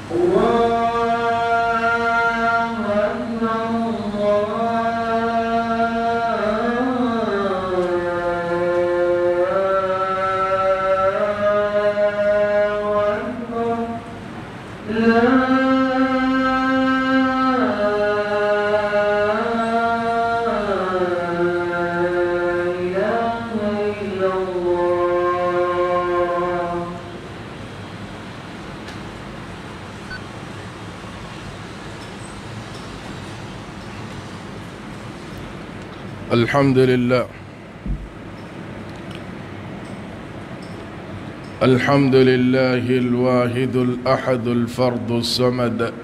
الحمد لله. الحمد لله الواحد الأحد الفرد الصمد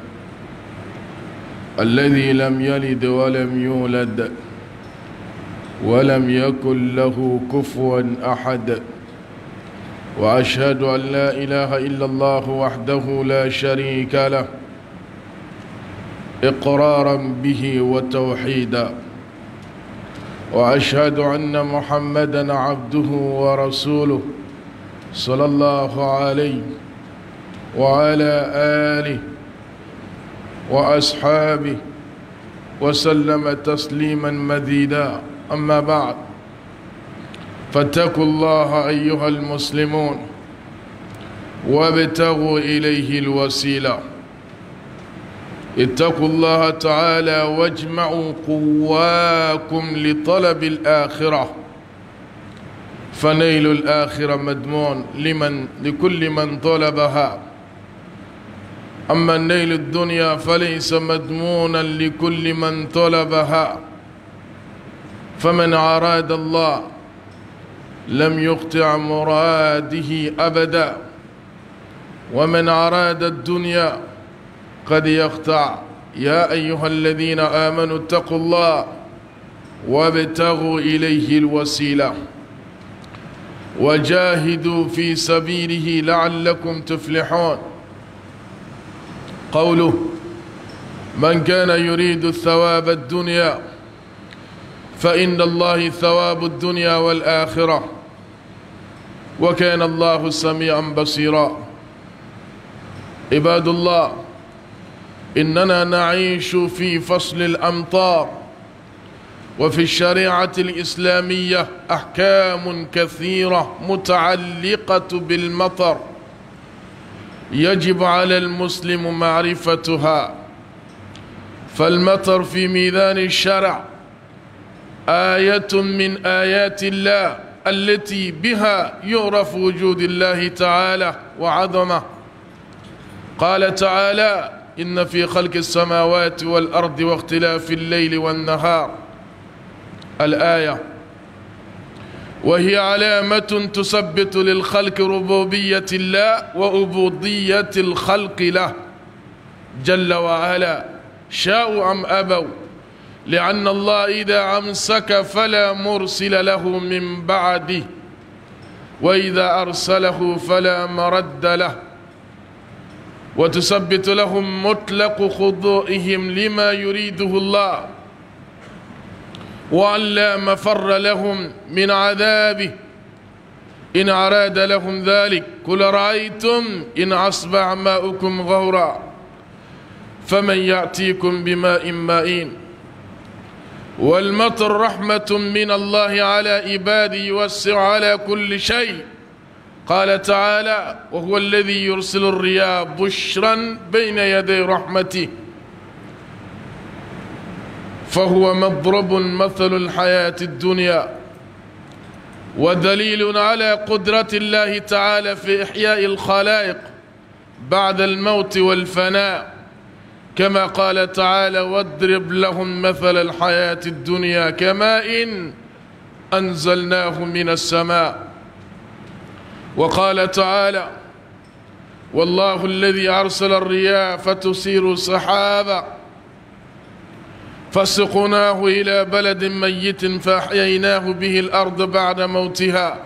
الذي لم يلد ولم يولد ولم يكن له كفوا أحد، وأشهد أن لا إله إلا الله وحده لا شريك له إقرارا به وتوحيدا، وأشهد أن محمدًا عبده ورسوله صلى الله عليه وعلى آله وأصحابه وسلم تسليمًا مزيدا. أما بعد، فاتقوا الله أيها المسلمون وابتغوا إليه الوسيلة. اتقوا الله تعالى واجمعوا قواكم لطلب الآخرة، فنيل الآخرة مضمون لكل من طلبها، أما نيل الدنيا فليس مضمونا لكل من طلبها، فمن أراد الله لم يقطع مراده أبدا، ومن أراد الدنيا قد يقطع. يا أيها الذين آمنوا اتقوا الله وابتغوا إليه الوسيلة وجاهدوا في سبيله لعلكم تفلحون. قوله: من كان يريد الثواب الدنيا فإن الله ثواب الدنيا والآخرة، وكان الله سميعا بصيرا. عباد الله، إننا نعيش في فصل الأمطار، وفي الشريعة الإسلامية أحكام كثيرة متعلقة بالمطر يجب على المسلم معرفتها. فالمطر في ميزان الشرع آية من آيات الله التي بها يعرف وجود الله تعالى وعظمه. قال تعالى: إن في خلق السماوات والأرض واختلاف الليل والنهار، الآية، وهي علامة تثبت للخلق ربوبية الله وعبودية الخلق له جل وعلا، شاءوا أم أبوا، لأن الله إذا أمسك فلا مرسل له من بعده، وإذا أرسله فلا مرد له، وتثبت لهم مطلق خضوعهم لما يريده الله، وأن لا مفر لهم من عذابه إن أراد لهم ذلك. قل رأيتم إن أصبح ماؤكم غورا فمن يأتيكم بماء معين. والمطر رحمة من الله على عباده يوسع على كل شيء. قال تعالى: وهو الذي يرسل الرياح بشرا بين يدي رحمته، فهو مضرب مثل الحياة الدنيا ودليل على قدرة الله تعالى في إحياء الخلائق بعد الموت والفناء، كما قال تعالى: واضرب لهم مثل الحياة الدنيا كماء أنزلناه من السماء. وقال تعالى: والله الذي أرسل الرياح فتثير سحابا فسقناه إلى بلد ميت فأحييناه به الأرض بعد موتها،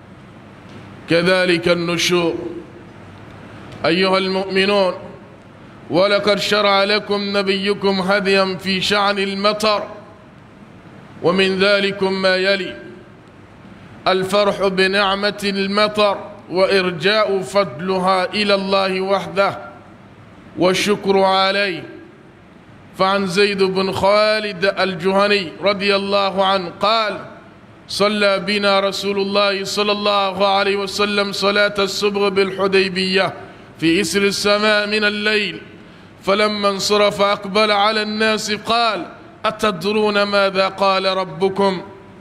كذلك النشور. أيها المؤمنون، ولقد شرع لكم نبيكم هديا في شأن المطر، ومن ذلكم ما يلي: الفرح بنعمة المطر وإرجاء فضلها إلى الله وحده، والشكر عليه. فعن زيد بن خالد الجهني رضي الله عنه قال: صلى بنا رسول الله صلى الله عليه وسلم صلاة الصبح بالحديبية في إسر السماء من الليل، فلما انصرف أقبل على الناس قال: أتدرون ماذا قال ربكم؟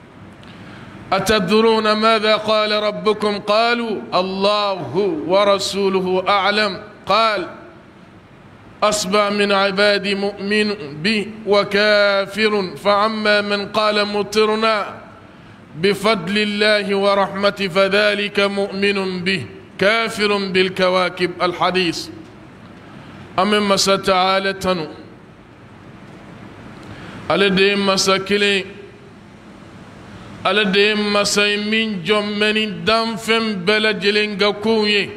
أتدرون ماذا قال ربكم؟ قالوا: الله ورسوله أعلم. قال: أصبح من عبادي مؤمن به وكافر، فعما من قال مطرنا بفضل الله ورحمته فذلك مؤمن به كافر بالكواكب. الحديث. أمم مسا تعالى تنو على ديم مسا كلي على ديم مسا من جمن دمفم بلا جلنغا كوي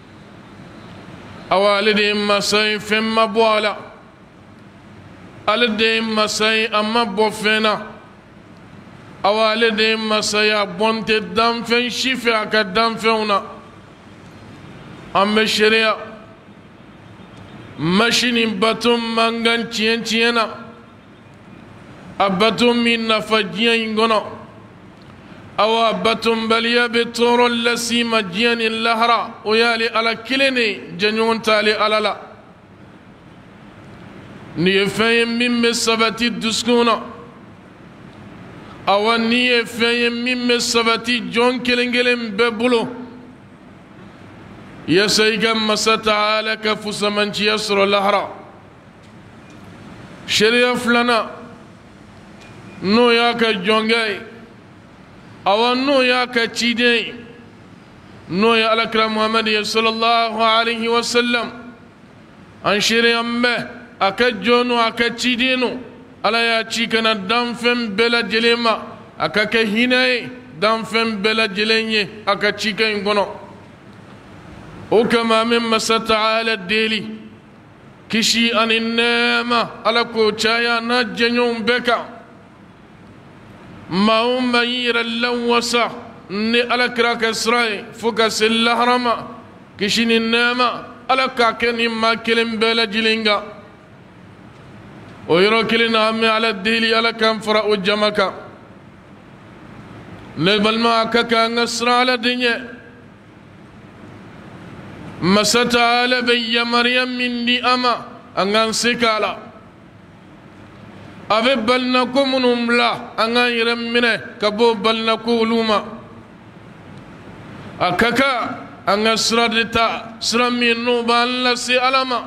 أو على ديم مسا فم بوالا على ديم مسا أما بوفنا أو على ديم مسا بونت دمفم شفا كدمفونا أما الشريعة ماشيني باتوم مانغان تشين تشينا أباتوم من نفجين غنا أو أباتوم بليا بتور اللسي مجيان اللهرة ويالي على كلني جنون تالي على لا نيفايم من مسبتي الدسكونا أو نيفايم من مسبتي جون كلنجلم ببلو يسيغا مسا تعالى كفوس منشي يسر اللهرة شريف لنا نو ياكا جونغاي أو نو ياكا تشيدي نو يا الأكرم محمد صلى الله عليه وسلم أن شريف به أكا جونو أكا تشيدينو ألا يا تشيكنا دانفم بلا جليما أكا كهيناي دانفم بلا جليني أكا تشيكا ينغنو وكما من مسا تعالى الديلي كشي أن النعمة على كوشايا نجنون بكا ما هم مير اللوسة ني على كراك إسرائيل فكس اللهرما كشي النعمة على كاكني ما كلم بلا جلينغا ويرو كلنا عمي على الديلي على كم فرق وجمكا نبل ما كاكا نصر على الدنيا مسا تعالى بي مريم من دي أما أنغان سيكالا أبي بلنكو منهم لا أنغان يرمينه كبو بلنكو لوما أكاكا أنغان سردتا سرمي نوبان لسي ألما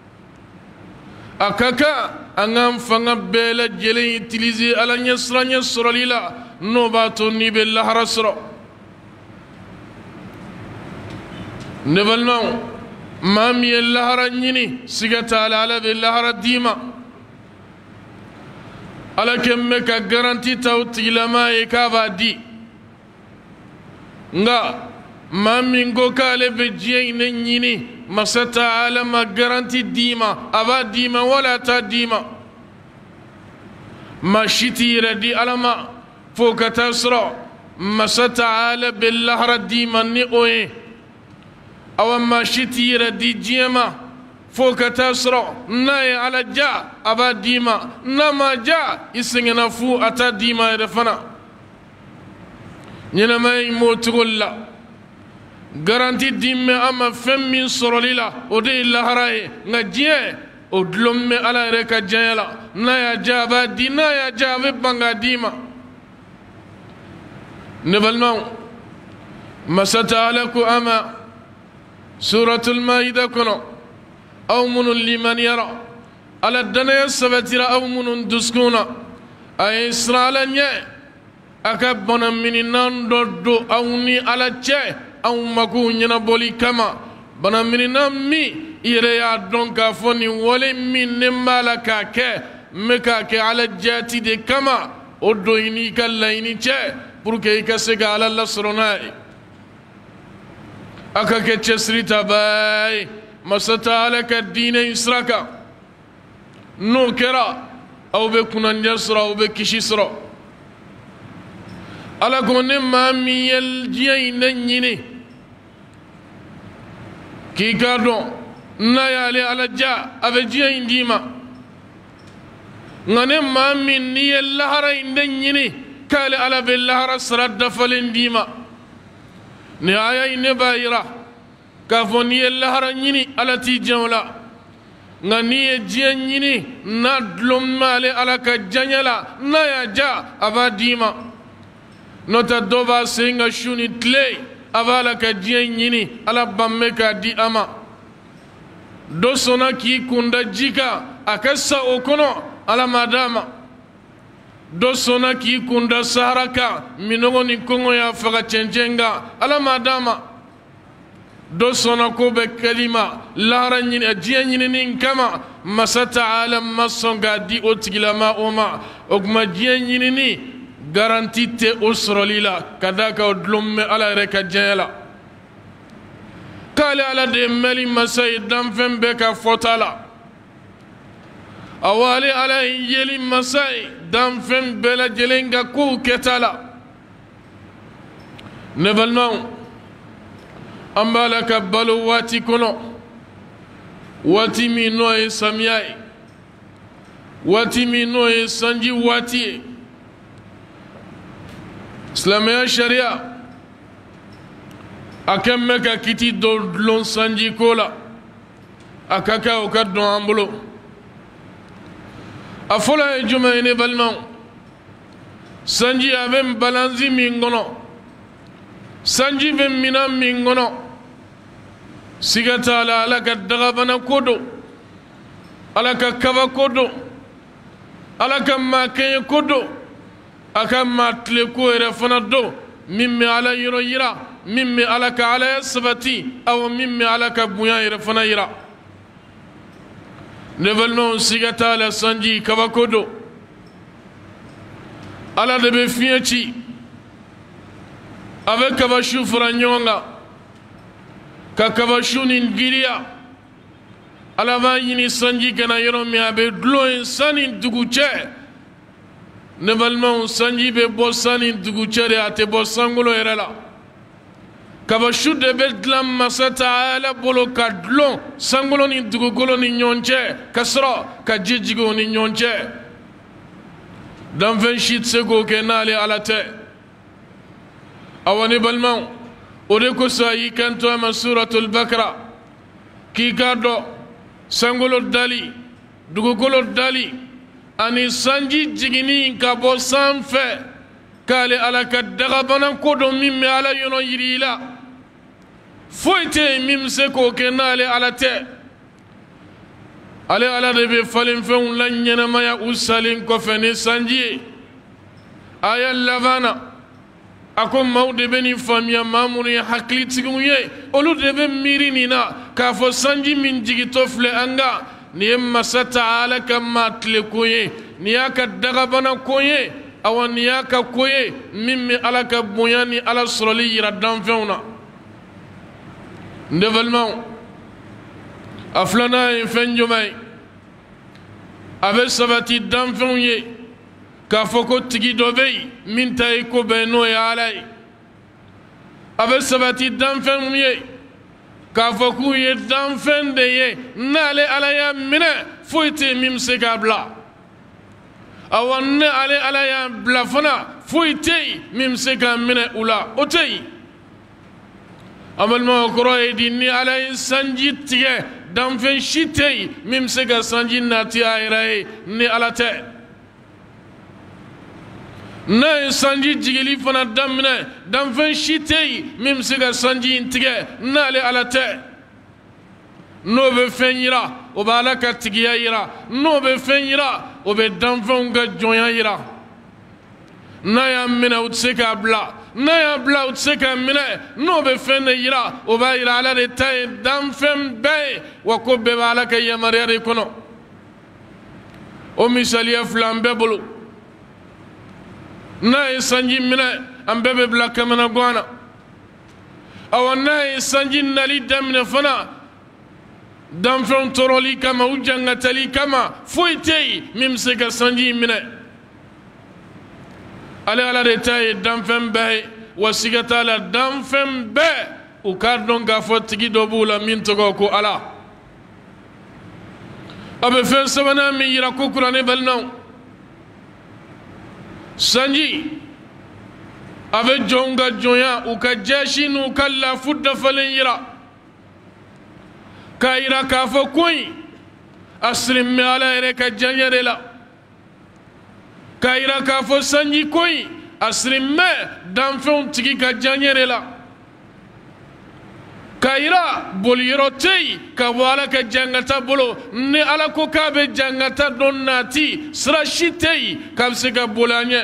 أكاكا أنغان فنبيل جلي تليزي ألا نسر للا نوباتو نيب الله رسر نبلناو مامي اللهرة نيني سيغتا على باللهرة ديما على كمكا غرانتي توتي لما يكافا دي nga mami ngoka le bejiye nini masata ala ma garanti dima aba dima wala ta dima ma shiti radi alama fokata sra masata ala billahra dima ni oye أو ما شتير دي جيما فوق تسرع ناي على جاء أبا ديما نما جاء يسنغنا فو أتا ديما يرفنا نينما يموت غلا غرانتي ديما أما فم من سروليلا ودي الله راي نجيه ودلوم على ركا جايلا نايا جابا دي نايا جابا بانغا ديما نبلمو مساتالكو أما سورة المائدة كنو أو من لمن يرى على الدنيا السبتير أو من دسكونا أي إسرائيل نيه أكبنا من نندو أو ني على تشي أو مكو ينبولي كما بنا من نمي إريا دونك فوني ولي من نمالكا كي مكا كي على الجاتي دي كما ودو إني كاللايني تشي بركي كسيكا على الله سروناي أكاك تشسريتا باي مستا لك الدين يسرك نوكرا أو بكنا نجسر أو بكشيسر على كون مامي الجين نيني كي كادو na yale ala ja abejiya indima ngane mamin ni lahara inden nyini kale ala be lahara sarada falendima ni aya ine bayira ka fo ni lahara nyini ala ti jawla ngani jiya nyini na dlom male ala ka janyala na ya ja abadima nota doba senga shuni tle avala ka jiya nyini ala bamme ka di ama do sona ki kunda jika akassa okono ala madama do sona ki kunda saraka minogo ni kongo ya faga chenjenga ala madama do sona ko be kalima lara nyini ajiya nyini nin kama masata alam masonga di otigilama oma ogma jiya nyini ni garanti te usrolila kadaka odlumme ala reka jela kale ala de meli masay damfem be ka fotala awali ala yeli masay damfem bela jelenga ku ketala nebalmaw ambala ka balu wati kono wati mi noye samyai wati mi noye sanji wati islamaya sharia akemme ka kiti dolon sanji kola akaka o kaddo ambulo afola e jumayne balman sanji avem balanzi mingono sanji ben minam mingono sigata ala alaka dagabana kodo alaka kaba kodo alaka makeye kodo aka matle ko ere fana do mimmi ala yiro yira mimmi alaka ala sabati aw mimmi alaka buya ere fana yira nevelno sigata ala sanji kaba kodo ala de be fieti avec kaba shufra nyonga ka kaba shunin giriya ala va yini sanji kana yoro mi abe dlo sanin duguche nevelno sanji be bo sanin duguche de ate bo sangulo erela kaba shude be dlam masata ala bolo kadlon sangulo ni dugugolo ni nyonche kasro ka jijigo ni nyonche dan ven shit sego kenale alate awani balman ode ko sayi kanto ma suratul bakra ki gado sangulo dali dugugolo dali ani sanji jigini ka bo sanfe kale alaka daga banan kodo mimme ala yono yirila foyte mimse ko kenale alate ale ala de be falin fen lanyana maya usalin ko fene sanji aya lavana akom mawde beni famia mamuri hakli tigumuye olu de be mirinina ka fo sanji min jigi tofle anga ni masata ala kama tle koye ni aka daga bana koye awani aka koye mimmi alaka buyani ala sroli yira danfeuna ndevelman aflana en fenjumay abe sabati danfenye ka foko tigi dobey min tay ko beno ya alay abe sabati danfenye ka foku ye danfende ye nale alaya mine foite mimse kabla awanne ale alaya blafana foite mimse ka mine ula otey amal ma koroye dinni alay sanji tige danfen shitey mimse ka sanji nati ayraye ni alate na sanji jigili fana damne danfen shitey mimse ka sanji tige nale alate no be fenyira o bala ka tigiya yira no be fenyira o be danfen ga jonya yira na ya mina utseka bla na ya bla utseka mina no be fenne yira o ba yira ala de tay danfen be wa ko be bala ka yamare kono o misaliya flambe bulu na sanji mina ambe be bla kamana gwana awana sanji nali damne fana danfen toroli kama ujanga tali kama foitei mimse ka sanji mina ala de tay danfen be wasigata la danfen be o kardon ga fotigi do bula min to ko ala abe fen sabana mi yira ko kurane balnaw sanji abe jonga joya u ka jashi nu kala fudda falen yira ka yira ka fo koy asrim mi ala yere ka janyere la ka yira ka fo sanji koy asrim me danfon tigi ka janyere la ka yira bol yiro tey ka wala ka jangata bolo ne ala ko ka be jangata don nati sra shitey ka se ka bolanye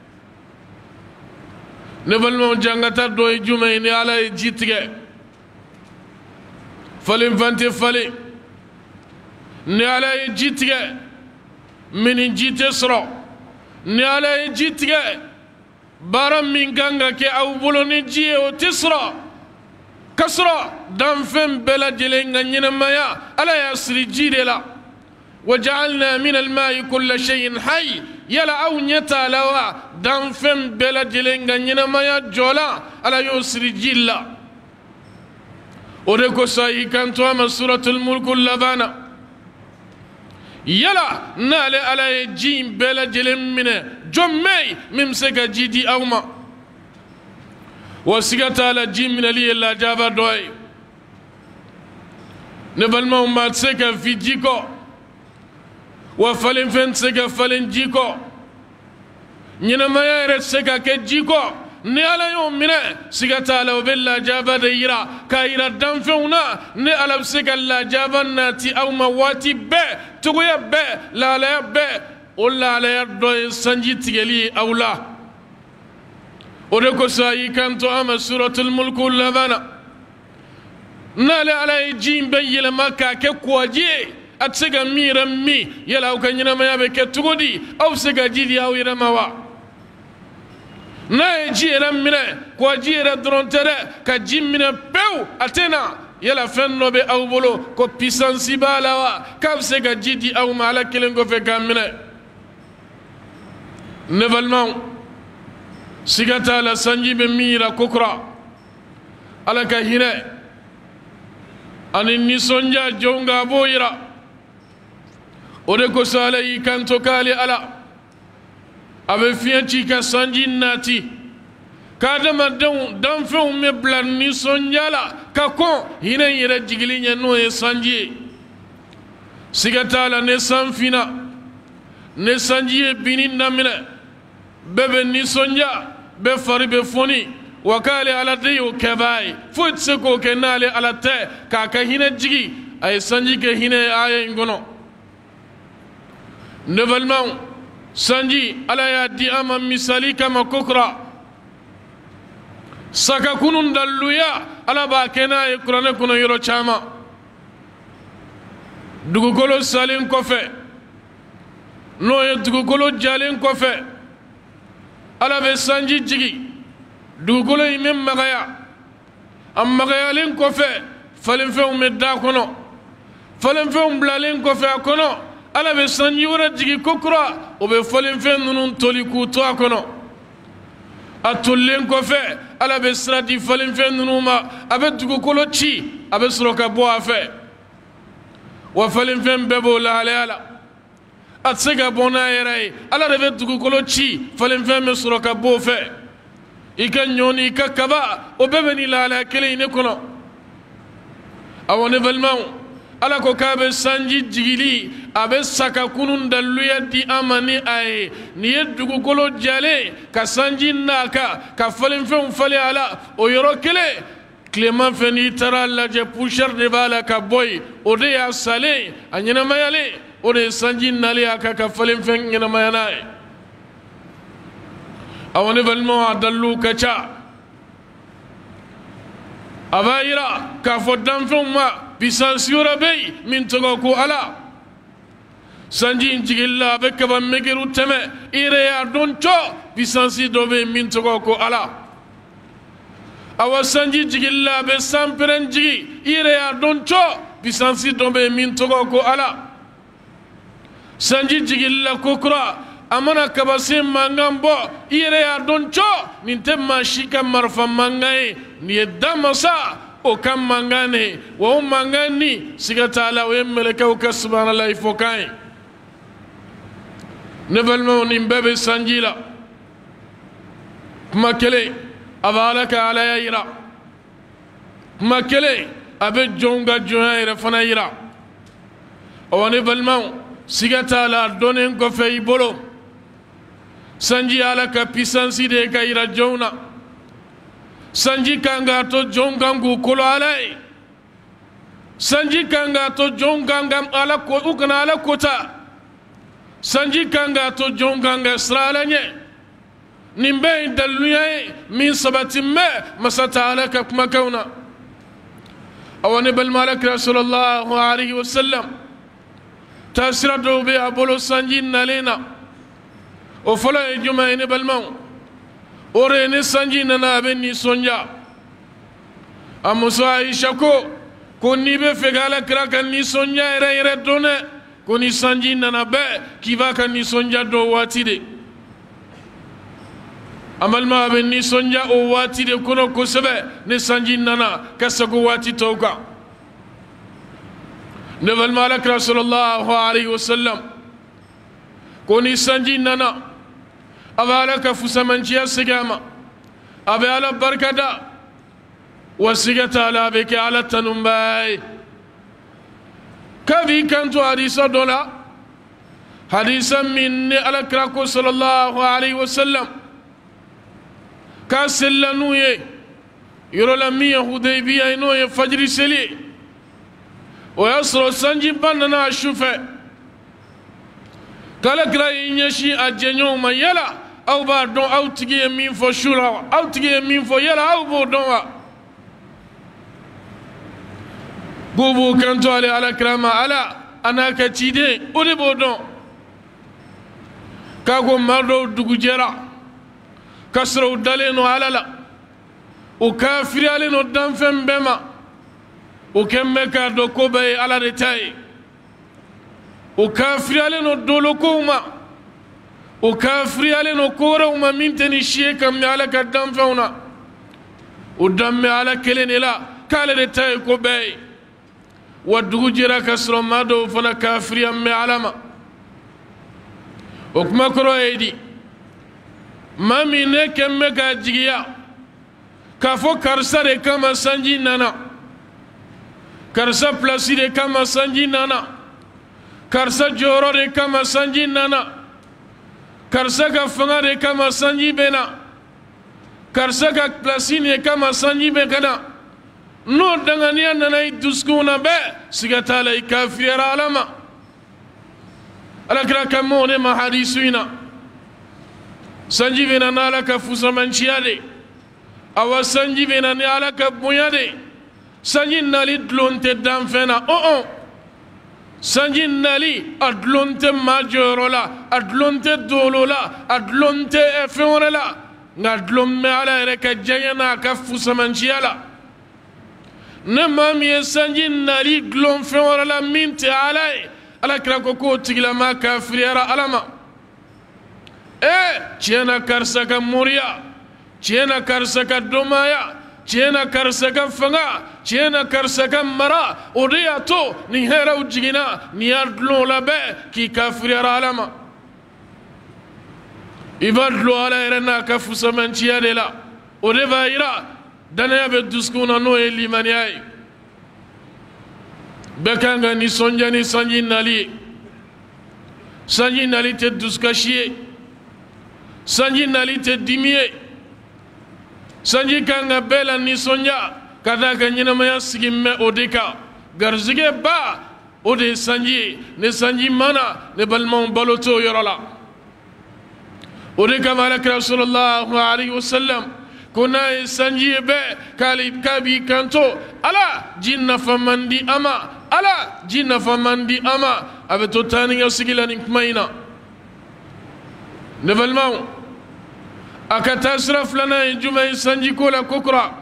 ne balmo jangata do e jumay ne ala e jitige falim vante fale ne ala e jitige min jite sro ne ala e jitige baram min ganga ke aw bolo ni jiye o tisra kasra dan fem bela jelenga nyina maya ala ya sri jide la وجعلنا من الماء كل شيء حي يلا أو نيتا لوا دان فم بلا جلنغا نينا مايا جولا على يسري جيلا ودكو ساي كانتو أما سورة الملك اللبانا يلا نالي على جيم بلا جلن من جمعي ممسكا جيدي أوما وسيقات على جيم من لي الله جابا دوي نبال ما تسكا في جيكو وفلن فن سكا فلن جيكو نينا ما يرد سكا كجيكو ني على يوم من سكا تعالى وبالله جابا ديرا كايرا دنفونا ني على سكا لا جابا ناتي او مواتي بي تقويا بي لا لا بي ولا لا يردو سنجي تيلي او لا ودكو ساي كانتو اما سورة الملك اللبانا نالي على جيم بي لما كاكي كواجي أتسجى ميرا مي يلا وكان ما يبي كتودي أو سجى جدي أو يرموا نايجي رمنا كواجي ردرون ترى كجيم من بيو أتنا يلا فن نبي أو بلو كبيسان سبالا كاب سجى جدي أو مالك كلنكو في كامنا نفلمو سجى على سنجي بميرا كوكرا على كهينة أني نسونجا جونغا بويرا ودكو سالي كانتو كالي ألا أبي فيانتي كسانجي ناتي كادما دون فيهم مبلان نيسون يالا كاكون هنا يرجيلين ينوي سانجي سيغتالا نسان فينا نسانجي بنين نامنا بebe نيسون يا بفاري بفوني وكالي على ديو كباي فوت سكو كنالي على تي كاكا هنا جيجي أي سانجي كهنا آية انغنو نفلمو سانجي على يدي أما مثالي كما كوكرا سكا كنون دلويا على باكنا يكران كنا يرو چاما دوغو كولو سالين كوفي نو يدوغو كولو جالين كوفي على بسانجي جيجي دوغو كولو يمم مغايا أم مغايالين كوفي فلن فيهم مدى كنو فلن فيهم بلالين كوفي كنو ala be sanji wara jigi kokura o be folen fen nunun toli ku to akono atullen ko fe ala be srati folen fen nunuma abe dugo kolo ci abe sroka bo afe wa folen fen bebo la ala atsega bona yere ala be dugo kolo ci folen fen me sroka bo fe ikan nyoni kakaba o bebe ni la ala kele ne kono awone velmau ala ko kabe sanji jigili abe saka kunun daluya di amani ay ni yeddugo kolo jale ka sanji naka ka falen fen fale ala o yoro kele clément feni tara la je pusher de bala ka boy o de ya sale anyina mayale o de sanji nale aka ka falen fen nyina mayana awone valmo adallu kacha abayira ka fodam fen ma bisansiura bey min togo ko ala sanji njigilla be kaba megeru teme ire ya don cho bisansi dobe min togo ko ala awa sanji jigilla be samperen jigi ire ya don cho bisansi dobe min togo ko ala sanji jigilla kokura amana kabase mangambo ire ya don cho ninte mashika marfa mangai ni damasa o kam mangane wo mangani sigata la o meleka o kasbana ifokai nevalmo nimbebe sanjila makele avalaka ala yira makele abe jonga joyere fana yira o nevalmo sigata la donen ko fay bolo sanji ala ka pisansi de kayira jona sanji kanga to jongangu kolo alai sanji kanga to jongangam ala ko ukana ala kota sanji kanga to jonganga sralanye nimbe daluye min sabati me masata ala ka kuma kauna awani bal malak rasulullah alayhi wasallam tasiratu bi abulu sanji nalena o fola e juma ene balmaw ore ne sanji nana be ni sonja amuso aisha ko ni be fegala kraka ni sonja ere done ko ni sanji nana be kiva kan ni sonja do wati de amal ma be ni sonja o wati de kono ko sebe ne sanji nana kasago wati toka ne val malak rasulullah alayhi wasallam ko ni sanji nana avalaka fusamanchiya sigama abe ala barkada wasigata ala beke ala tanumbai kavi kanto hadisa dola hadisa minni ala krako sallallahu alayhi wasallam ka sellanuye yorola miya hudaybiya ino ye fajri seli o yasro sanji banana shufe kala kra inyashi ajenyo mayela aw ba don aw tigi min fo shura aw tigi min fo yela aw bo don wa bubu kanto ala krama ala anaka tide odi bo don kago mardo dugu jera kasro daleno alala o kafiri aleno danfem bema o kemme ka do ko bay ala retay o kafiri aleno dolo kuma o kafiri aleno kora uma minteni sheka mi ala ka danfewna o damme ala kelenela kala retay ko bay wadugu jera kasro mado fana kafiri amme alama o kuma koro edi mami ne kemme ka jigiya ka fo karsa de kama sanji nana karsa plasi de kama sanji nana karsa joro de kama sanji nana karsa ka fanga de kama sanji bena karsa ka plasi de kama sanji be kana no dangania nana iduskuna be sigatala ikafira alama alakra kamone ma hadisuina sanji bena nala ka fusamanchiade awa sanji bena ni ala ka buyade sanji nali dlonte danfena sanji nali adlonte majorola adlonte dolola adlonte efeorela ngadlomme ala reka jayana ka fusamanchiala ne mami sanji nali glon feorela minti ala kra ko tigla ma kafiriara alama tiena karsaka muria tiena karsaka domaya tiena karsaka fanga tiena karsaka mara odiya to ni hera ujigina ni adlo labe ki kafiriara alama ibadlo ala erena kafusa manchiya de la odeva ira dana be duskuna no elimaniai bekanga ni sonja ni sanji nali te duskashie sanji nali te dimie sanji kanga bela ni sonja kada ka nyina maya sigimme odeka garzige ba ode sanji ne sanji mana ne balmon baloto yorola odeka malak rasulullah alayhi wasallam kuna sanji be kali kabi kanto ala jinna famandi ama abeto tani yasigila ni kumaina nevalmau akatasraf lana juma sanji kola kokra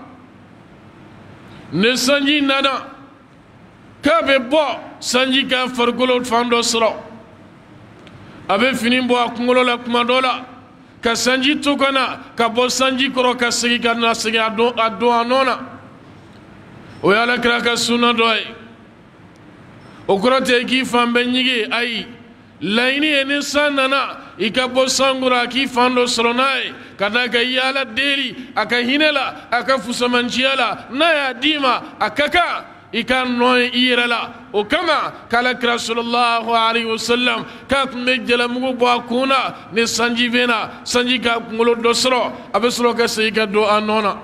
ne sanji nana kabe bo sanji ka fargolo fando sro abe fini bo akungolo la kumadola ka sanji tukana ka bo sanji koro ka sigi kana sigi ado anona ويالا كراكا سنة دوي وكراتي كي فان بنيجي أي laini eni sanana ikabo sangura ki fando sronai kadaka yala deli aka hinela aka fusamanchiala naya dima akaka ikan noy irala o kama kala rasulullah alaihi wasallam kak mejjala mugo bakuna ne sanji vena sanji ka ngolo dosro abesro ka seyka do anona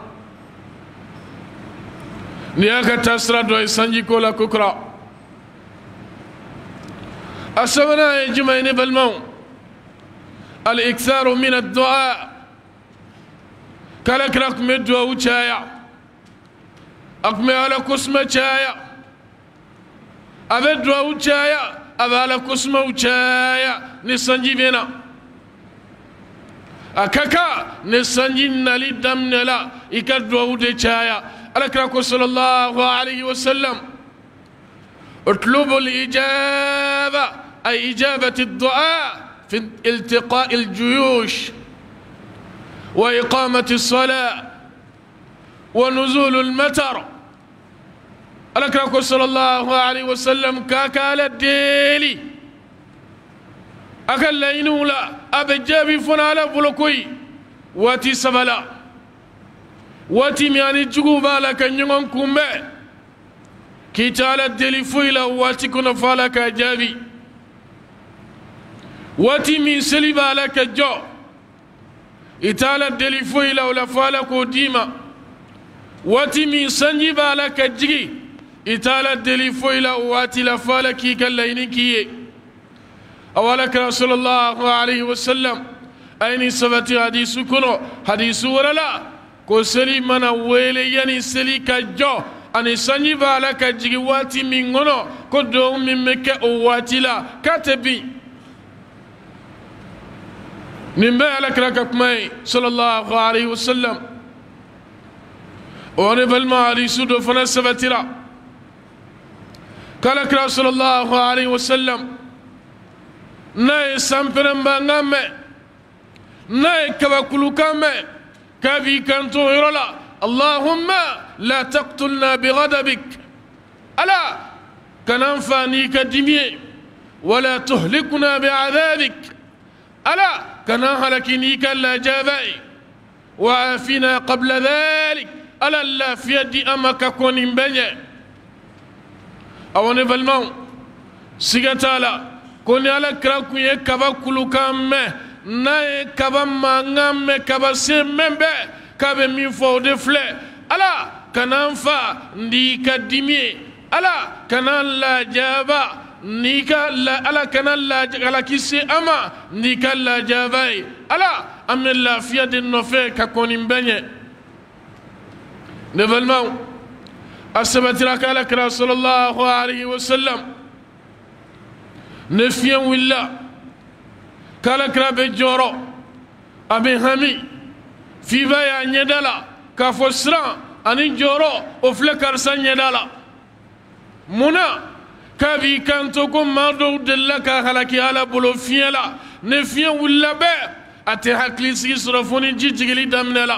ni aka tasra do sanji ko la kukra أسمنا يجمعين بالموم الإكثار من الدعاء كالك رقم الدعاء وشايا أقمي على كسمة شايا أبي الدعاء وشايا أبي على كسمة وشايا نسنجي بنا أكاكا نسنجي نالي دمنا إكا الدعاء وشايا ألك صلى الله عليه وسلم اطلبوا الإجابة أي إجابة الدعاء في التقاء الجيوش وإقامة الصلاة ونزول المطر الأكرم صلى الله عليه وسلم كاكال الديلي أكل إنولا أبجابي فنالا بلوكوي واتي سبلا واتي مياني جغوبا لك نيون كومبي كيتالا الديلي فويلا واتي كنا فالك جابي واتي من سليبا لك جو إتالا الديلي فويلا ولا فالك ديما واتي من سنجيبا لك جي إتالا الديلي فويلا واتي لفالك كاللينكي أولك رسول الله عليه وسلم أين سبتي حديث كنو حديث ورلا كو سلي منا ويلي يعني سلي كجو أني سنجيبا لك جي واتي من غنو كو دوم من مكة واتي لا كاتبي نمبا لك ركبمي صلى الله عليه وسلم ونفل ما علي سودو فنسبترا قالك رسول الله عليه وسلم ناي سامبرن بانغامي ناي كباكلو كامي كافي كانتو هيرولا اللهم لا تقتلنا بغضبك ألا كننفاني كدمي ولا تهلكنا بعذابك ألا كنهلكني كلا جابي وعافنا قبل ذلك ألا لا في يدي أمك كون بني أو نفلمو سيغتالا كوني على كراكو يكبا كلو كامي ناي كبا مانغامي كبا سيمبي كبا مين فو فلي ألا كنانفا نديكا ديمي ألا كنان لا جابا نيكا لا ألا كنان لا على كيسي أما نيكا لا جاباي ألا أمن لا في يدي النوفي ككون بني نفلمو أسبت لك لك رسول الله عليه وسلم نفيا ولا كالك ربي جورو أبي همي في بايا ندلا كفسرا أني جورو وفلكر سن ندلا منا كابي كانتكم مردو دلك هلكي على بلو فيلا نفيا ولا بي أتي حكلي سيسرفوني جيجيلي دمنلا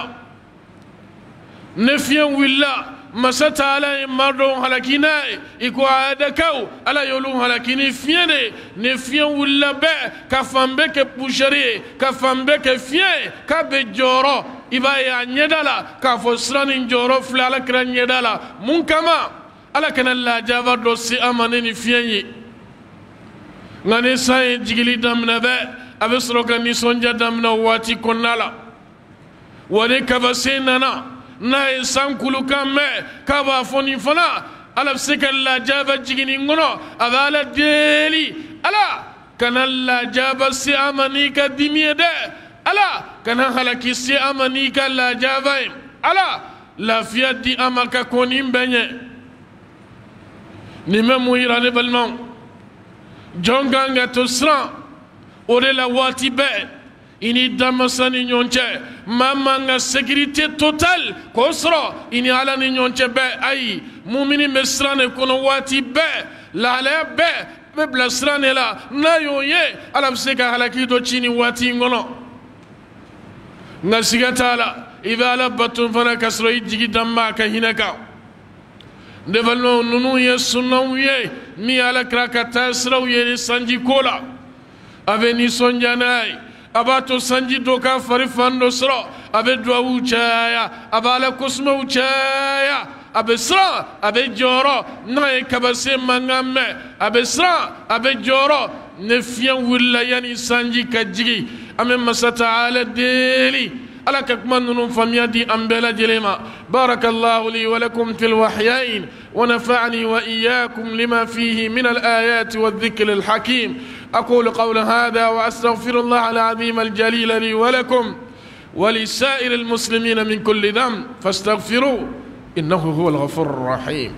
نفيا ولا مسات على مردو هلكينا إكو عادكو على يولو هلكيني فيني نفيا ولا بي كفان بك بوشري كفان بك فيه كبجورو إبايا ندلا كفسران جورو فلا كران ندلا منكما على كان الله جابر دوسي أمانني فيني غني ساي جيلي دمنا بي أبسرو كان نسونجا دمنا واتي كونالا ولي كبسيننا ناي سانكولو كامي كابا فوني فنا على بسك الله جابا جيني غنو أبالا ديلي ألا كان الله جابا سي أمانيكا ديمي دي ألا كان هلاكي سي أمانيكا الله جابا ألا لا فيا دي أماكا كونين بني نيمة مويراني بالمون جونغانغا تسران أولي واتي بي ini damasani nyonche mama nga sécurité totale kosro ini ala ni nyonche be ay mumini mesrane kono wati be la la be blasrane la nayo ye ala mseka halaki do chini wati ngono nga sigatala idha labatun fana kasro jigi damma ka hinaka ndevalno nunu ye sunnaw ye mi ala kraka tasraw ye sanji kola ave ni sonjanay abato sanji doka farifando sro ave duawu chaya abala kusma chaya abe sra abe joro na kabase mangame abe sra abe joro ne fiyan willa yani sanji kajigi ame masata ala deli ala kakmanun famiyadi ambela jelema barakallahu li wa lakum fil wahyain wa nafa'ani wa iyyakum lima fihi min al ayati wa dhikr al hakim aqulu qawla hadha wa astaghfirullah al azim al jalil li wa lakum wa li sa'ir al muslimin min kulli dhanb fastaghfiruhu innahu huwal ghafurur rahim.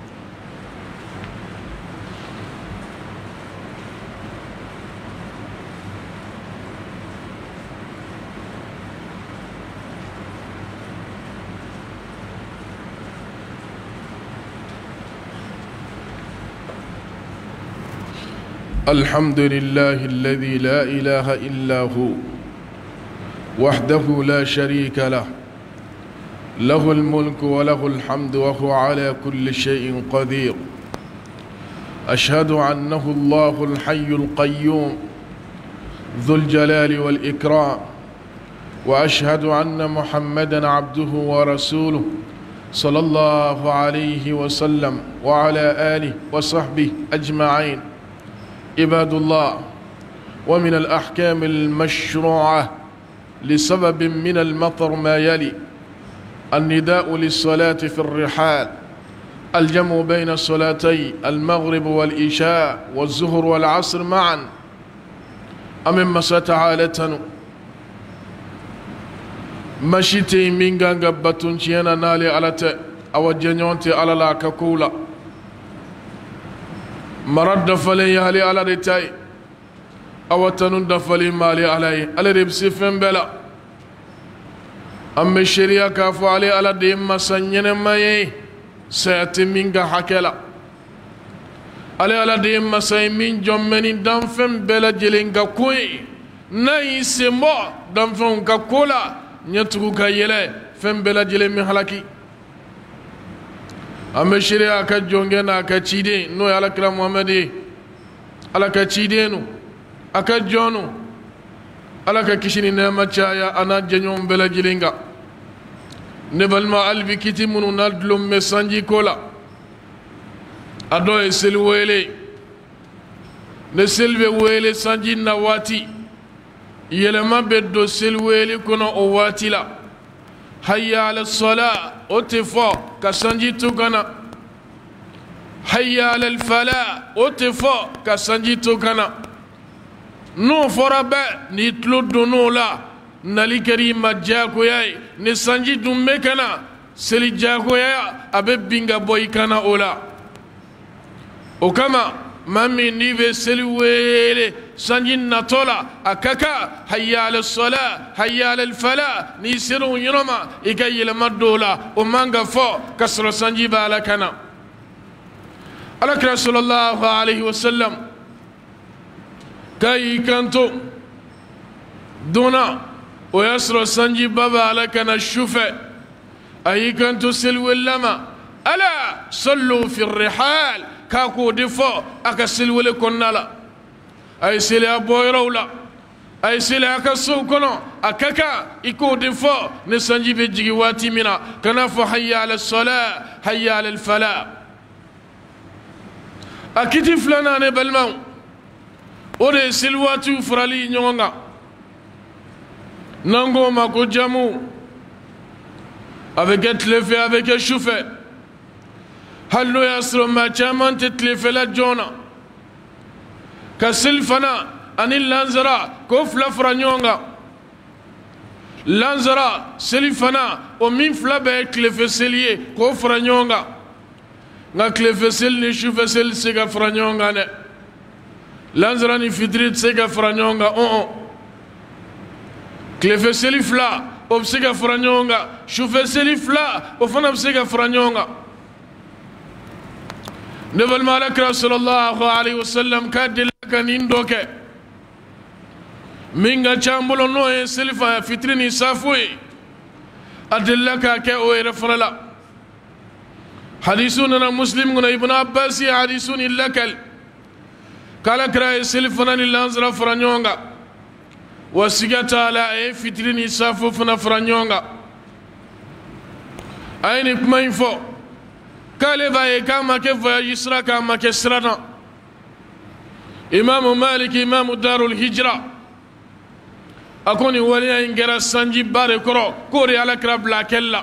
الحمد لله الذي لا إله إلا هو وحده لا شريك له له الملك وله الحمد وهو على كل شيء قدير. أشهد أنه الله الحي القيوم ذو الجلال والإكرام وأشهد أن محمدا عبده ورسوله صلى الله عليه وسلم وعلى آله وصحبه أجمعين. عباد الله، ومن الأحكام المشروعة لسبب من المطر ما يلي: النداء للصلاة في الرحال، الجمع بين الصلاتي المغرب والإشاء والظهر والعصر معا. أمما ستعالتن مشيتي من غنغبتون شينا نالي على أو جنيونتي على لا ككولا مرد فلي علي على رتاي أو تنود فلي مالي علي على ربسي فنبلا أما الشريعة كافو علي على ديم مسنين ماي سيأتي منك حكلا علي ديم مسنين من جمني دنفن بلا جلنك كوي ناي سمو دنفن ككولا نترو كيلا فن بلا جلن من حلقي. أما الشريعة كجونجنا كتشيدي نو على كلام محمد على كتشيدي نو أكجونو على ككشني نعمة شايا أنا جنيوم بلا جلينغا نبل ما ألبي كتي منو نادلوم مسانجي كولا أدو يسل ويلي نسل ويلي سانجي نواتي يلما بدو سل ويلي كنا أواتي لا هيا على الصلاة أتفا كسانجي توكنا هيا على الفلاح أتفا كسانجي توكنا نو فرابا نيتلو دونولا نالي كريم جاكو ياي نسانجي دومبكنا سلي جاكو ياي أبي بينغا بوي كنا أولا وكما مامي نيفي سلي ويلي سانجي ناتولا أكاكا هيا على الصلاة هيا على الفلاح نيسيرو ينما إيكاي لمدولا ومانغا فو كسر سانجي بالا كنا على رسول الله عليه وسلم كاي كانتو دونا ويسر سانجي بابا على كنا الشوفة أي كانتو سلو اللما ألا صلوا في الرحال كاكو دفو أكا سلو لكنا أي سلي أبوي رولا أي سلي أكا سوكنا أكاكا إكو دفو نسانجي بجي واتي منا كنافو حيا على الصلاة حيا على الفلاح أكتف لنا نبالمو ode silwatu frali nyonga nango mako jamu avec etlefe avec choufe hallo yasro ma chaman tetlefe la jona kasilfana anil lanzara ko flafra nyonga lanzara silfana o min flabe etlefe selie ko fra nyonga nga klefe sel ni choufe sel siga fra nyonga ne lanzarani fitrit sega franyonga klefe selifla obsega franyonga shufe selifla ofana obsega franyonga nebal malak sallallahu alaihi wasallam kadilaka nindoke minga chambulo no e selifa fitrini safui adillaka ke o refrala حديثنا مسلم ابن عباس حديث اللكل قال كراي سلفنا للانزر فرانيونغا وسيغتا على فترين سافو فنا فرانيونغا أين كما ينفو قال باي كما كيف يسرا كما كسرنا إمام مالك إمام دار الهجرة أكوني وليا إنجرا سانجي باري كرو كوري على كراب لا كلا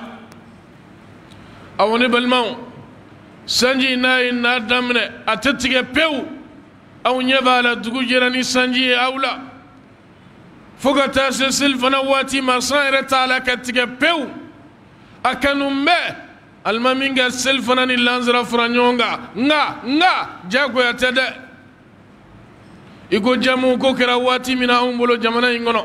أوني بالماو سانجي ناي نادمنا أتتيجي بيو أو نيبالا دغو جيراني سانجي أولا فوقتا سلفنا واتي ما صاير تعالى كتيجي بيو أكانو مي المامينغا سلفنا نلانزرا فرانيونغا nga jago ya tede igo jamu ko kira wati mina umbolo jamana ingono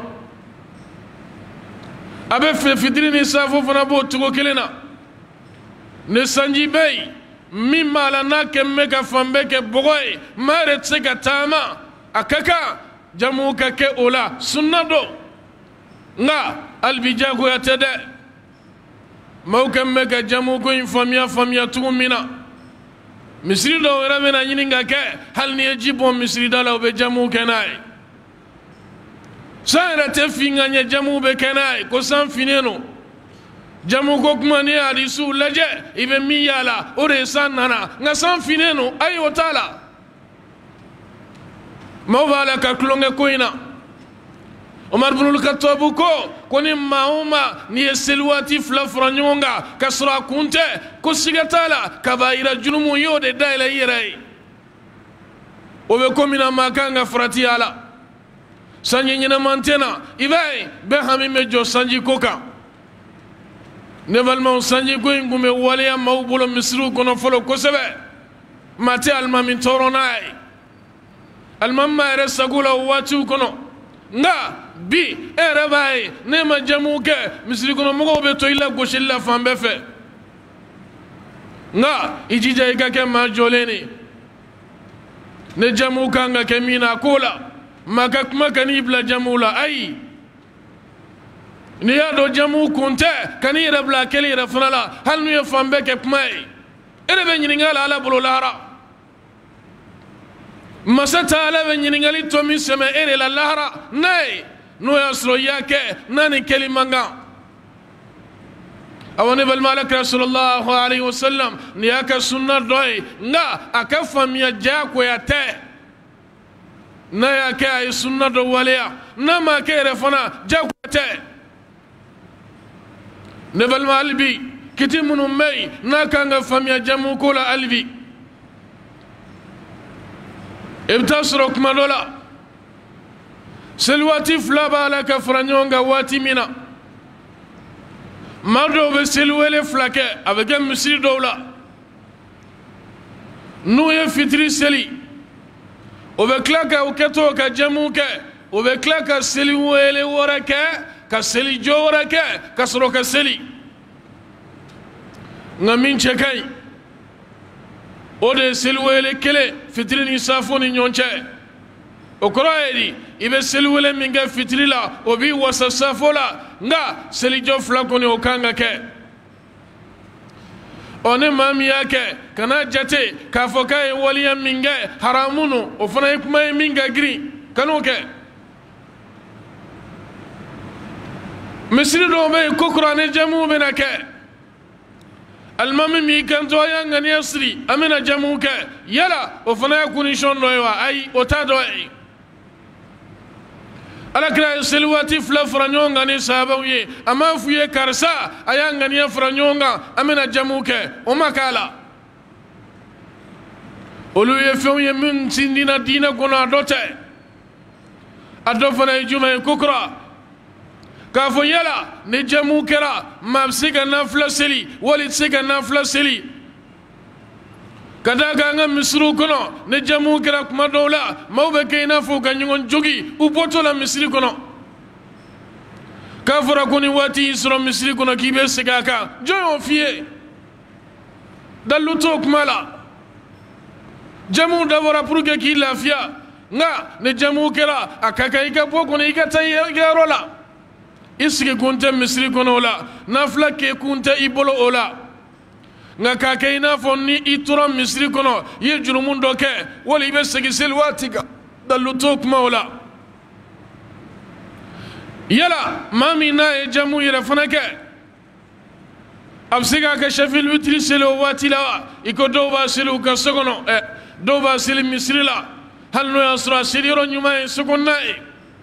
abe fidrini safo fana bo tugo kelena ne sanji bey mimma la nakemme ka fambe ke bogoy mare tsega tama akaka jamu ka ke ola sunnado nga albi jago ya tede mawkemme ka jamu ko famia tumina misri do ramena nyininga ke hal ni jibo misri dala be jamu kenai saira te finga nya jamu be kenai ko san fineno jamu ko kuma ni hadisu laje ibe miyala ore sanana nga san fineno ayo tala mawala ka klonge koina Omar ibn al-Khattab ko koni mauma ni selwati fla franyonga kasra kunte ko sigatala kabaira junumu yode daila yirai obe komina makanga frati ala sanyi nyina mantena ibai be hami mejo sanji koka nevalma sanji ko ngume waliya mawbulo misru kono folo ko sebe mate almamin toronai almamma resagula watu kono nga bi erabai nema jamu ke misri kono mogo be to illa goshilla fambe fe nga ijija ikake ma joleni ne jamu kanga ke mina kula makak makani bla jamu la ai ni yado jamu kunte kani rabla keli rafnala hal nu fambe ke pmai ere be nyingala ala bolo lahara masata ala be nyingali to mi seme ere la lahara nay no yasro yake nani kelimanga awani bal malak rasulullah alayhi wasallam niyaka sunna doy nga akafamia jako yate na yake ay sunna do waliya na ma kere fana jako yate ne bal malbi kiti munu may na kanga famia jamu kula albi ibtasrok madola سلواتي فلابا لك فرانيونغا واتي منا مردو بسلوالي فلاكي أبقى مسير دولا نوية فتري سلي وبكلاكا وكتوكا جموكا وبكلاكا سلوالي وركا كسلي جو وركا كسروكا سلي نمين شكاي ودي سلوالي كلي فتري نسافوني نيونشاي okroedi ibe selwele minga fitrila obi wasasafola nga selijo flakoni okanga ke one mami yake kana jate kafoka e waliya minga haramunu ofana ikuma minga gri kanoke misri do be kokrane jamu benake almami mi kanto yanga ni asri amina jamu ke yala ofana yakuni shono wa ai otado ai alakira selwati fla franyonga ni sabawiye ama fuye karsa ayanga ni franyonga amena jamuke o makala oluye fewye min sindina dina gona dote adofana juma kokra kafo yala ni jamukera mabsiga nafla seli wali siga nafla seli kadaga nga misru kono ne jamu kira kuma dawla mawbe kayna fo ganyon jogi u boto la misri kono kafara koni wati isro misri kono kibe sigaka joyo fiye daluto kumala jamu dawara pour que ki lafia nga ne jamu kira akaka ika poko ne ika tayarola isike kunte misri kono la nafla ke kunte ibolo ola nga ka kɛ i n'a fɔ ni i tora misiri kɔnɔ i ye jurumu dɔ kɛ wala i bɛ segin seli waati kan dalu t'o kumaw la yala maa min n'a ye jamu yɛrɛ fana kɛ a bɛ se k'a kɛ shafil witiri seli o waati la wa i ko dɔw b'a seli u ka so kɔnɔ dɔw b'a seli misiri la hali n'o y'a sɔrɔ a seliyɔrɔ ɲuman ye sokɔnɔna ye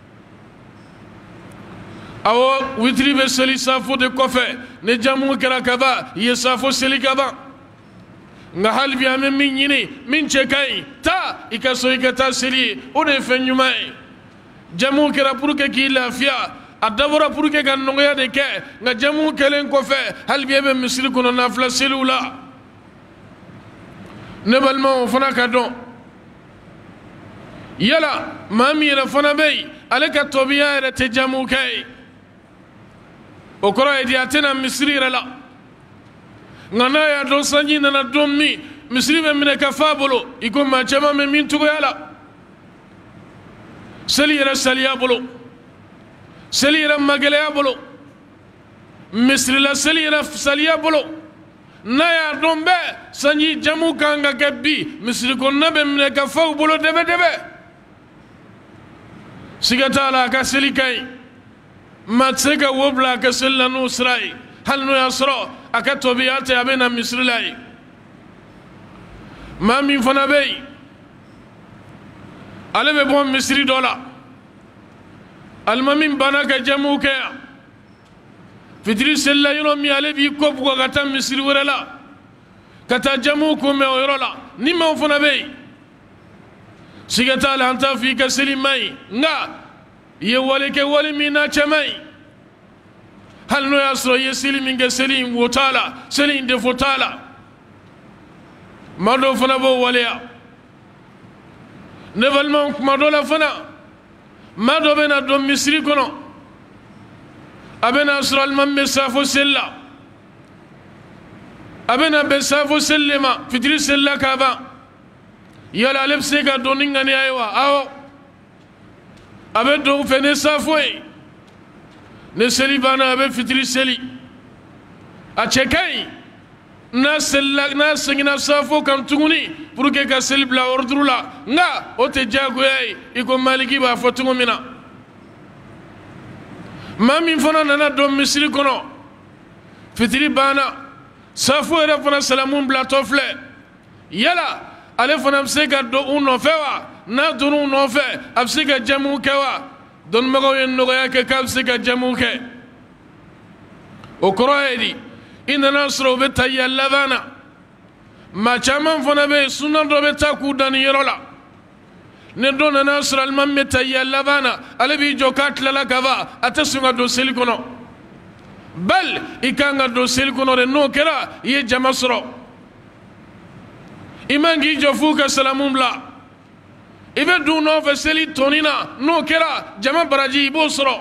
awɔ witiri bɛ seli safo de kɔfɛ ni jamu kɛra ka ban i ye safo seli ka ban nka hali bi an bɛ min ɲini min cɛ ka ɲi taa i ka so i ka taa seli ye o de ye fɛn ɲuman ye jamu kɛra pour que k'i lafiya a dabɔra pour que ka nɔgɔya de kɛ nka jamu kɛlen kɔfɛ hali bi e bɛ misiri kɔnɔ nafila seliw la ne balimaw o fana ka dɔn yala maa min yɛrɛ fana bɛ yen ale ka tɔbiya yɛrɛ tɛ jamu kɛ ye o kɔrɔ ye di a tɛna misiri yɛrɛ la nka n'a y'a dɔn sanji nana don min misiri bɛ minɛ ka fa a bolo i ko maa caman bɛ min cogoya la seli yɛrɛ saliya bolo seli yɛrɛ magɛlɛya bolo misirila seli yɛrɛ saliya bolo n'a y'a dɔn bɛɛ sanji jamu kan ka kɛ bi misiri kɔnɔna bɛ minɛ ka fa u bolo dɛbɛdɛbɛ siga t'a la a ka seli ka ɲi maa tɛ se ka wo bila a ka seli la n'o sira ye hali n'o y'a sɔrɔ a ka tɔbiya tɛ a bɛ na misiri la ye maa min fana bɛ yen ale bɛ bɔ misiri dɔ la alimami banna ka jamu kɛ yan fitiri selila yɔrɔ min ale b'i kɔ bugɔ ka taa misiri wɛrɛ la ka taa jamu kunbɛn o yɔrɔ la ni maaw fana bɛ yen siga t'a la an t'a fɔ i ka seli man ɲi nka i ye wale kɛ wale min n'a cɛ man ɲi hali n'o y'a sɔrɔ i ye seli min kɛ seli in wo t'a la seli in defo t'a la maa dɔw fana b'o waleya ne balimaw kuma dɔ la fana maa dɔ bɛ na don misiri kɔnɔ a bɛ na sɔrɔ alimami bɛ safo seli la a bɛ na bɛn safo seli de ma fitiri seli la k'a ban yala ale bɛ se ka don ni ŋaniya ye wa awɔ a bɛ don fɛ ni safo ye ni seli banna a bɛ fitiri seli a cɛ ka ɲi n'a seginna safo kan tuguni pour que ka seli bila ordre la nka o tɛ diyagoya ye i ko maliki b'a fɔ cogo min na maa min fana nana don misiri kɔnɔ fitiri banna safo yɛrɛ fana salamu bilatɔ filɛ yala ale fana bɛ se ka don u nɔfɛ wa n'a donna u nɔfɛ a bɛ se ka jamu kɛ wa dɔnnibagaw ye nɔgɔya kɛ k'a bɛ se ka jamu kɛ o kɔrɔ ye di i nana sɔrɔ u bɛ tahiya laban na maa caman fana bɛ yen sunna dɔ bɛ taa k'u dan nin yɔrɔ la ni dɔ nana sɔrɔ alimami bɛ tahiya laban na ale b'i jɔ k'a tilala ka ban a tɛ sɔn ka don seli kɔnɔ bali i kan ka don seli kɔnɔ de n'o kɛra i ye jama sɔrɔ i man k'i jɔ f'u ka salamu bila i bɛ don u nɔfɛ seli tɔni na n'o kɛra jama baraji i b'o sɔrɔ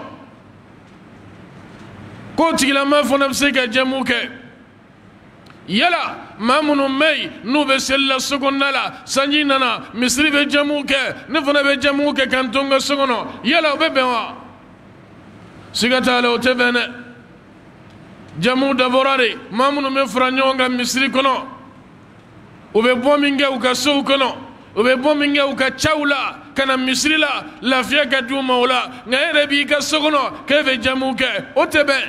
k'o tigilama fana bɛ se ka jamu kɛ yala maa minnu bɛ yen n'u bɛ seli la so kɔnɔna la sanji nana misiri bɛ jamu kɛ ne fana bɛ jamu kɛ ka n to n ka so kɔnɔ yala o bɛ bɛn wa siga t'a la o tɛ bɛn dɛ jamu dabɔra de maa minnu bɛ fara ɲɔgɔn kan misiri kɔnɔ u bɛ bɔ min kɛ u ka sow kɔnɔ u bɛ bɔ min kɛ u ka caw la ka na misiri la lafiya ka di u ma o la nka e yɛrɛ b'i ka so kɔnɔ k'e bɛ jamu kɛ o tɛ bɛn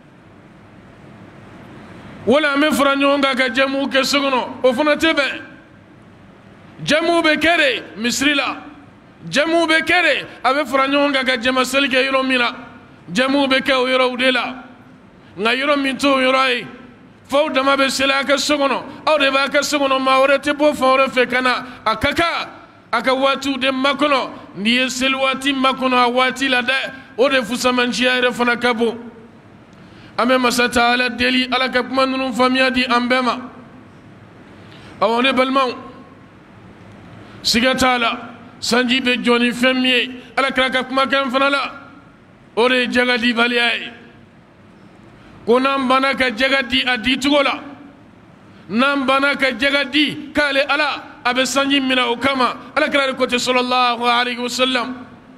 wala an bɛ fara ɲɔgɔn kan ka jamu kɛ so kɔnɔ o fana tɛ bɛn jamu bɛ kɛ de misiri la jamu bɛ kɛ de a bɛ fara ɲɔgɔn kan ka jama seli kɛ yɔrɔ min na jamu bɛ kɛ o yɔrɔw de la nka yɔrɔ min t'o yɔrɔ ye f'aw dama bɛ seli a ka so kɔnɔ aw de b'a ka so kɔnɔ maa wɛrɛ tɛ bɔ fan wɛrɛ fɛ ka na a ka kan a ka waatiw de makɔnɔ n'i ye seli waati makɔnɔ a waati la dɛ o de fusamanciya yɛrɛ fana ka bon an bɛ masa taala deli ala ka kuma ninnu faamuya di an bɛɛ ma awɔ ne balimaw siga t'a la sanji bɛ jɔ ni fɛn min ye ala kira ka kumakan fana la o de ye jagadibaliya ye ko n'an banna ka jaga di a dicogo la n'an banna ka jaga di k'ale ala a bɛ sanji minɛ o kama ala kira de ko ten sallallahu alaihi wasallam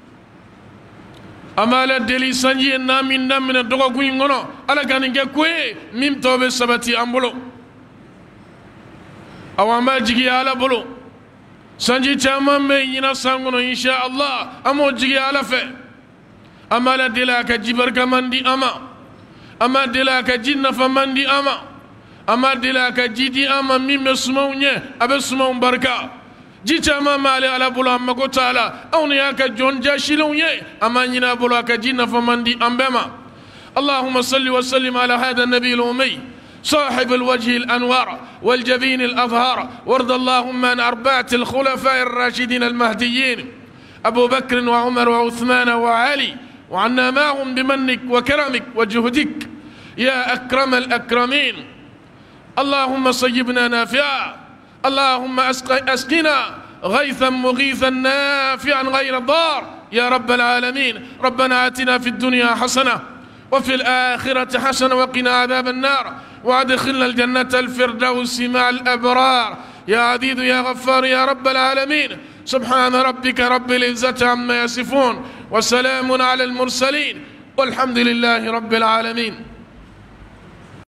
an b'a la deli sanji ye n'an min daminɛ dɔgɔkun in kɔnɔ ala ka nin kɛ ko ye min tɔ bɛ sabati an bolo أو جيجي على بلو سنجي تمام مينا سانغونو إن شاء الله أمو جيجي على في أما لا دلاك جبر كمان دي أما دلاك جنة فمن دي أما دلاك جدي ميم سموني أبي سمون بركة جيتا ما مالي على بلو أما قتالا أو نياك جون جاشلون أما نينا بلوك جنة فمن دي أمبما. اللهم صل وسلم على هذا النبي الأمي صاحب الوجه الأنوار والجبين الأظهار، وارض اللهم عن أربعة الخلفاء الراشدين المهديين أبو بكر وعمر وعثمان وعلي، وعنا معهم بمنك وكرمك وجهدك يا أكرم الأكرمين. اللهم صيبنا نافعا، اللهم أسقنا غيثا مغيثا نافعا غير ضار يا رب العالمين. ربنا آتنا في الدنيا حسنة وفي الآخرة حسنة وقنا عذاب النار، وادخلنا الجنة الفردوس مع الأبرار يا عزيز يا غفار يا رب العالمين. سبحان ربك رب العزة عما يصفون، وسلام على المرسلين، والحمد لله رب العالمين.